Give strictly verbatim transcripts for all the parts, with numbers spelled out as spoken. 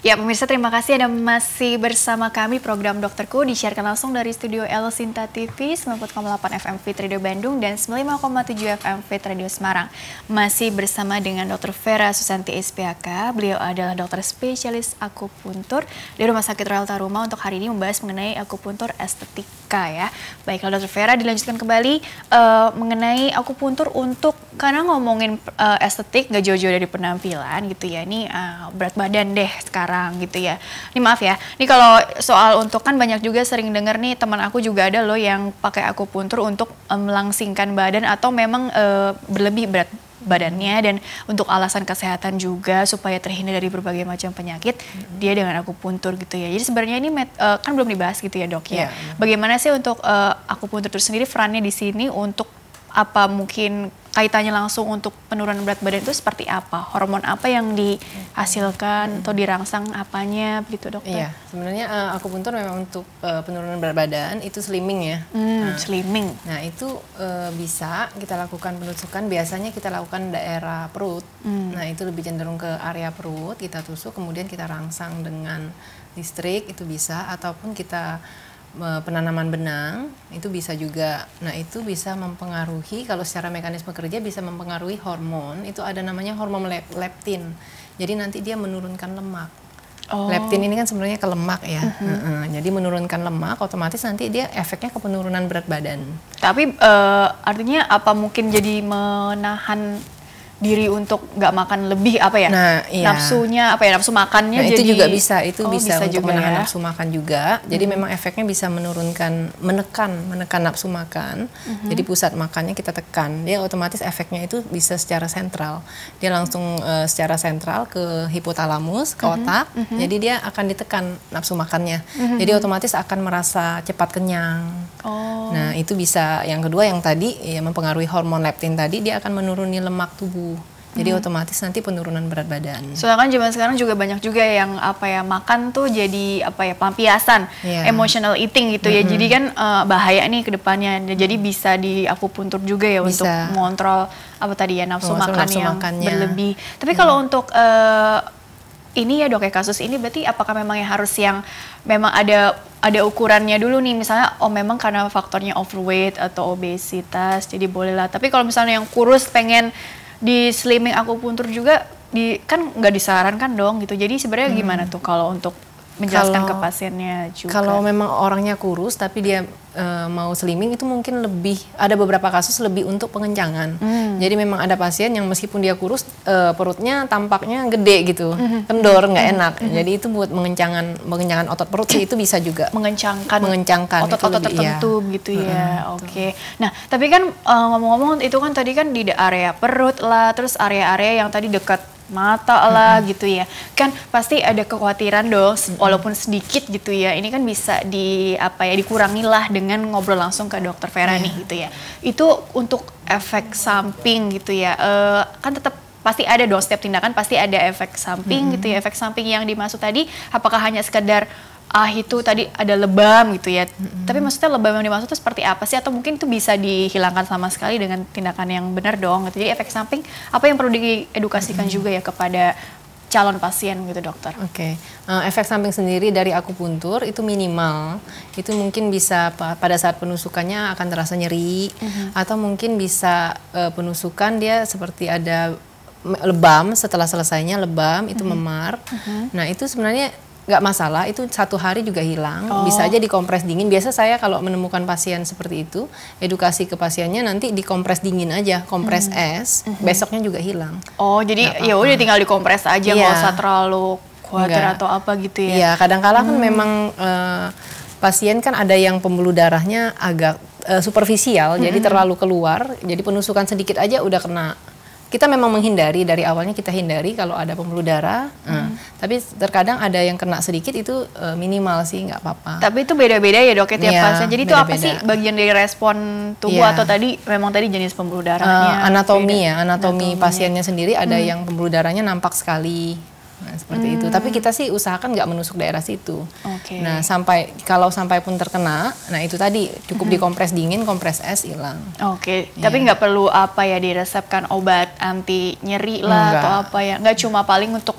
Ya pemirsa, terima kasih Anda masih bersama kami. Program Dokterku disiarkan langsung dari studio El Sinta T V sembilan puluh koma delapan F M Fit Radio Bandung dan sembilan puluh lima koma tujuh F M Fit Radio Semarang. Masih bersama dengan Dokter Vera Susanti S P H K. Beliau adalah dokter spesialis akupuntur di Rumah Sakit Royal Taruma untuk hari ini membahas mengenai akupuntur estetika ya. Baiklah Dokter Vera, dilanjutkan kembali uh, mengenai akupuntur untuk, karena ngomongin uh, estetik gak jauh-jauh dari penampilan gitu ya. Ini uh, berat badan deh sekarang gitu ya. Ini maaf ya, ini kalau soal untuk, kan banyak juga sering dengar nih, teman aku juga ada loh yang pakai akupuntur untuk um, melangsingkan badan atau memang uh, berlebih berat badannya, dan untuk alasan kesehatan juga supaya terhindar dari berbagai macam penyakit, hmm. dia dengan akupuntur gitu ya. Jadi sebenarnya ini met, uh, kan belum dibahas gitu ya dok ya. Yeah. Bagaimana sih untuk uh, akupuntur itu sendiri, perannya di sini untuk apa, mungkin kaitannya langsung untuk penurunan berat badan itu seperti apa? Hormon apa yang dihasilkan hmm. atau dirangsang apanya begitu dokter? Iya, sebenarnya uh, akupuntur memang untuk uh, penurunan berat badan itu slimming ya. Hmm, nah, slimming. Nah itu uh, bisa kita lakukan penusukan, biasanya kita lakukan daerah perut. Hmm. Nah itu lebih cenderung ke area perut, kita tusuk kemudian kita rangsang dengan listrik, itu bisa, ataupun kita penanaman benang, itu bisa juga. Nah itu bisa mempengaruhi, kalau secara mekanisme kerja bisa mempengaruhi hormon, itu ada namanya hormon leptin, jadi nanti dia menurunkan lemak. Oh. Leptin ini kan sebenarnya ke lemak ya. Uh-huh. uh-uh. Jadi menurunkan lemak, otomatis nanti dia efeknya ke penurunan berat badan. Tapi uh, artinya apa, mungkin jadi menahan diri untuk nggak makan lebih apa ya, nah, iya. nafsunya apa ya, nafsu makannya nah, jadi itu juga bisa, itu oh, bisa, bisa untuk juga menahan ya? nafsu makan juga. Jadi hmm. memang efeknya bisa menurunkan, menekan, menekan nafsu makan. Hmm. Jadi pusat makannya kita tekan, dia otomatis efeknya itu bisa secara sentral. Dia langsung uh, secara sentral ke hipotalamus, ke hmm. otak. Hmm. Jadi dia akan ditekan nafsu makannya. Hmm. Jadi otomatis akan merasa cepat kenyang. Oh. Nah itu bisa. Yang kedua yang tadi ya, mempengaruhi hormon leptin tadi, dia akan menuruni lemak tubuh. Jadi hmm. otomatis nanti penurunan berat badan. Soalnya kan zaman sekarang juga banyak juga yang apa ya, makan tuh jadi apa ya, pelampiasan, yeah. emotional eating gitu mm-hmm. ya. Jadi kan uh, bahaya nih ke depannya. Jadi bisa di akupuntur juga ya bisa. Untuk mengontrol apa tadi ya, nafsu oh, makan nafsu yang makannya. Berlebih. Tapi hmm. kalau untuk uh, ini ya dok ya, kasus ini berarti apakah memang yang harus yang memang ada ada ukurannya dulu nih, misalnya oh memang karena faktornya overweight atau obesitas jadi bolehlah. Tapi kalau misalnya yang kurus pengen di slimming akupuntur juga di, kan nggak disarankan dong gitu. Jadi sebenarnya hmm. gimana tuh kalau untuk menjelaskan kalau, ke pasiennya juga? Kalau memang orangnya kurus tapi dia uh, mau slimming, itu mungkin lebih, ada beberapa kasus lebih untuk pengencangan. Hmm. Jadi memang ada pasien yang meskipun dia kurus, uh, perutnya tampaknya gede gitu, hmm. kendor, nggak enak. Hmm. Jadi itu buat mengencangan, mengencangan otot perut sih itu bisa juga. Mengencangkan, mengencangkan otot-otot tertentu ya. Gitu ya. Hmm. Oke. Okay. Nah tapi kan uh, ngomong-ngomong itu kan tadi kan di area perut lah, terus area-area yang tadi dekat mata lah mm-hmm. gitu ya, kan pasti ada kekhawatiran dong, mm-hmm. walaupun sedikit gitu ya. Ini kan bisa di apa ya, dikurangi lah dengan ngobrol langsung ke dokter Vera yeah. nih gitu ya. Itu untuk efek samping gitu ya, uh, kan tetap pasti ada dong, setiap tindakan pasti ada efek samping mm-hmm. gitu ya. Efek samping yang dimaksud tadi apakah hanya sekedar ah itu tadi ada lebam gitu ya, mm-hmm. tapi maksudnya lebam yang dimaksud itu seperti apa sih, atau mungkin itu bisa dihilangkan sama sekali dengan tindakan yang benar dong gitu. Jadi efek samping apa yang perlu diedukasikan mm-hmm. juga ya kepada calon pasien gitu dokter? Oke, okay. uh, efek samping sendiri dari akupuntur itu minimal, itu mungkin bisa pa pada saat penusukannya akan terasa nyeri, mm-hmm. atau mungkin bisa uh, penusukan dia seperti ada lebam, setelah selesainya lebam itu mm-hmm. memar. Mm-hmm. Nah itu sebenarnya nggak masalah, itu satu hari juga hilang. Oh. Bisa aja dikompres dingin. Biasa saya kalau menemukan pasien seperti itu, edukasi ke pasiennya nanti dikompres dingin aja, kompres mm. es, mm-hmm. besoknya juga hilang. Oh jadi ya udah tinggal dikompres aja, nggak yeah. usah terlalu khawatir atau apa gitu ya? Iya, kadang-kala hmm. kan memang uh, pasien kan ada yang pembuluh darahnya agak uh, superficial, mm-hmm. jadi terlalu keluar, jadi penusukan sedikit aja udah kena. Kita memang menghindari, dari awalnya kita hindari kalau ada pembuluh darah, hmm. uh, tapi terkadang ada yang kena sedikit itu uh, minimal sih, nggak apa-apa. Tapi itu beda-beda ya dok ya tiap ya, pasien. Jadi itu apa sih bagian dari respon tubuh ya. Atau tadi memang tadi jenis pembuluh darahnya? Uh, anatomi beda. ya, anatomi, anatomi pasiennya sendiri ada hmm. yang pembuluh darahnya nampak sekali. Nah, seperti hmm. itu. Tapi kita sih usahakan nggak menusuk daerah situ. Okay. Nah, sampai kalau sampai pun terkena, nah itu tadi cukup hmm. dikompres dingin, kompres es hilang. Oke. Okay. Ya. Tapi nggak perlu apa ya diresepkan obat anti nyeri lah enggak. Atau apa ya? Nggak cuma paling untuk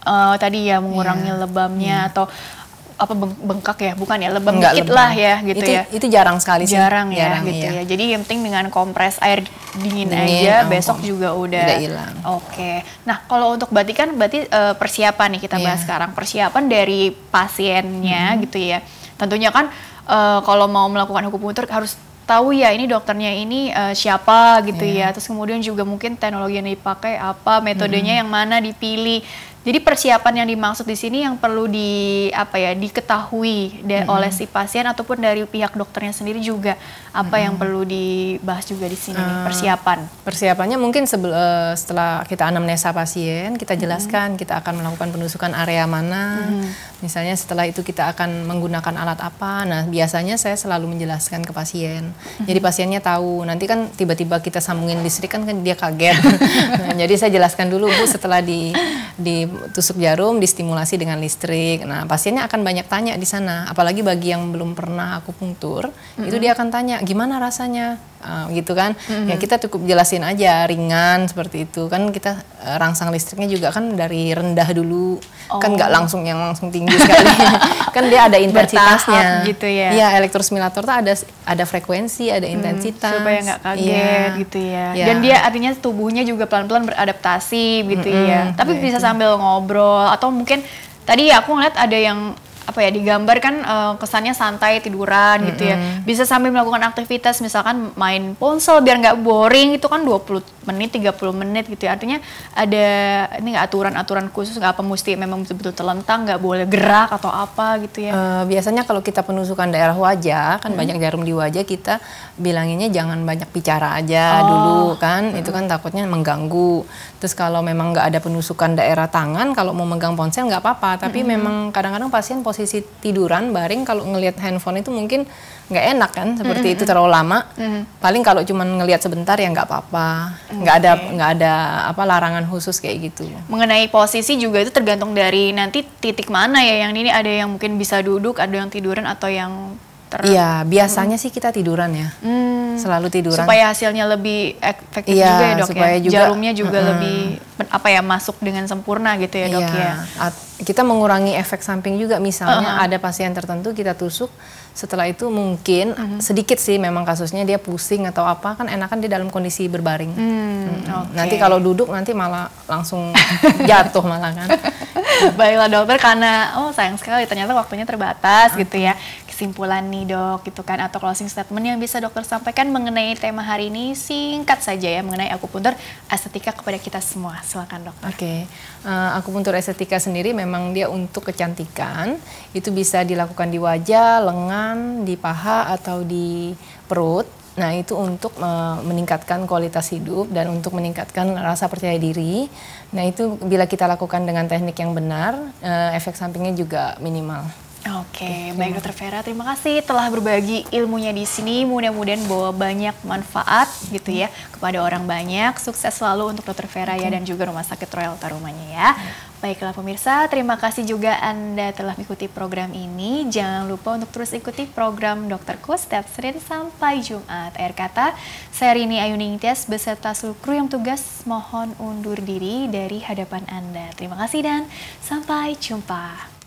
uh, tadi ya mengurangi yeah. lebamnya yeah. atau apa bengkak ya, bukan ya, lebam Enggak, dikit lebam. lah ya gitu itu, ya. Itu jarang sekali sih. Jarang ya jarang, gitu iya. ya. Jadi yang penting dengan kompres air dingin, dingin aja, oh, besok juga udah hilang. Oke. Nah kalau untuk berarti kan berarti uh, persiapan nih kita bahas yeah. sekarang. Persiapan dari pasiennya hmm. gitu ya. Tentunya kan uh, kalau mau melakukan akupunktur harus tahu ya ini dokternya ini uh, siapa gitu yeah. ya. Terus kemudian juga mungkin teknologi yang dipakai apa, metodenya hmm. yang mana dipilih. Jadi persiapan yang dimaksud di sini yang perlu di apa ya diketahui mm-hmm. oleh si pasien ataupun dari pihak dokternya sendiri juga apa mm-hmm. yang perlu dibahas juga di sini uh, persiapan. Persiapannya mungkin sebel, uh, setelah kita anamnesa pasien, kita jelaskan mm-hmm. kita akan melakukan penusukan area mana. Mm-hmm. Misalnya setelah itu kita akan menggunakan alat apa. Nah, biasanya saya selalu menjelaskan ke pasien. Mm-hmm. Jadi pasiennya tahu. Nanti kan tiba-tiba kita sambungin listrik kan, kan dia kaget. Nah, jadi saya jelaskan dulu Bu setelah di di tusuk jarum distimulasi dengan listrik. Nah, pasiennya akan banyak tanya di sana. Apalagi bagi yang belum pernah akupunktur, mm-hmm. itu dia akan tanya, gimana rasanya? Uh, gitu kan. Mm-hmm. Ya kita cukup jelasin aja ringan seperti itu. Kan kita uh, rangsang listriknya juga kan dari rendah dulu. Oh. Kan nggak langsung yang langsung tinggi sekali. Kan dia ada intensitasnya. Bertahap gitu ya. Iya, elektrostimulator tuh ada ada frekuensi, ada intensitas. Hmm, supaya nggak kaget yeah. gitu ya. Yeah. Dan dia artinya tubuhnya juga pelan-pelan beradaptasi gitu mm-hmm. ya. Tapi yeah, bisa itu. Sambil ngobrol atau mungkin tadi ya aku ngeliat ada yang apa ya digambar kan uh, kesannya santai tiduran mm-hmm. gitu ya. Bisa sambil melakukan aktivitas misalkan main ponsel biar nggak boring, itu kan dua puluh menit, tiga puluh menit gitu ya. Artinya ada ini nggak aturan-aturan khusus, nggak apa mesti memang betul-betul terlentang, nggak boleh gerak atau apa gitu ya. Uh, biasanya kalau kita penusukan daerah wajah kan mm-hmm. banyak jarum di wajah, kita bilanginnya jangan banyak bicara aja oh. dulu kan. Mm-hmm. Itu kan takutnya mengganggu. Terus kalau memang nggak ada penusukan daerah tangan, kalau mau megang ponsel nggak apa-apa. Tapi mm-hmm. memang kadang-kadang pasien posisi tiduran baring kalau ngelihat handphone itu mungkin nggak enak kan, seperti mm-hmm. itu terlalu lama. Mm-hmm. Paling kalau cuma ngelihat sebentar ya nggak apa-apa. Nggak okay. ada nggak ada apa larangan khusus kayak gitu. Mengenai posisi juga itu tergantung dari nanti titik mana ya. Yang ini ada yang mungkin bisa duduk, ada yang tiduran atau yang ter... Iya, biasanya hmm. sih kita tiduran ya. Hmm. Selalu tiduran. Supaya hasilnya lebih efektif iya, juga ya dok supaya ya. Juga, jarumnya juga uh-uh. lebih apa ya masuk dengan sempurna gitu ya dok iya. ya. At- kita mengurangi efek samping juga. Misalnya uh-huh. ada pasien tertentu kita tusuk, setelah itu mungkin uh-huh. sedikit sih memang kasusnya dia pusing atau apa, kan enakan dia dalam kondisi berbaring. Hmm, hmm. Okay. Nanti kalau duduk nanti malah langsung jatuh malah kan. Baiklah dokter, karena oh sayang sekali ternyata waktunya terbatas uh-huh. gitu ya. Kesimpulan nih dok gitu kan, atau closing statement yang bisa dokter sampaikan mengenai tema hari ini singkat saja ya, mengenai akupunktur estetika kepada kita semua. Silakan dokter. Oke, okay. uh, akupunktur estetika sendiri memang dia untuk kecantikan, itu bisa dilakukan di wajah, lengan, di paha atau di perut. Nah itu untuk uh, meningkatkan kualitas hidup dan untuk meningkatkan rasa percaya diri. Nah itu bila kita lakukan dengan teknik yang benar, uh, efek sampingnya juga minimal. Oke, okay, baik dokter Vera, terima kasih telah berbagi ilmunya di sini. Mudah-mudahan bawa banyak manfaat gitu ya kepada orang banyak. Sukses selalu untuk dokter Vera okay. ya, dan juga Rumah Sakit Royal Tarumanya ya. Baiklah pemirsa, terima kasih juga Anda telah mengikuti program ini. Jangan lupa untuk terus ikuti program Dokterku setiap Senin sampai Jumat. Akhir kata, saya Rini Ayuning Tias beserta seluruh kru yang tugas mohon undur diri dari hadapan Anda. Terima kasih dan sampai jumpa.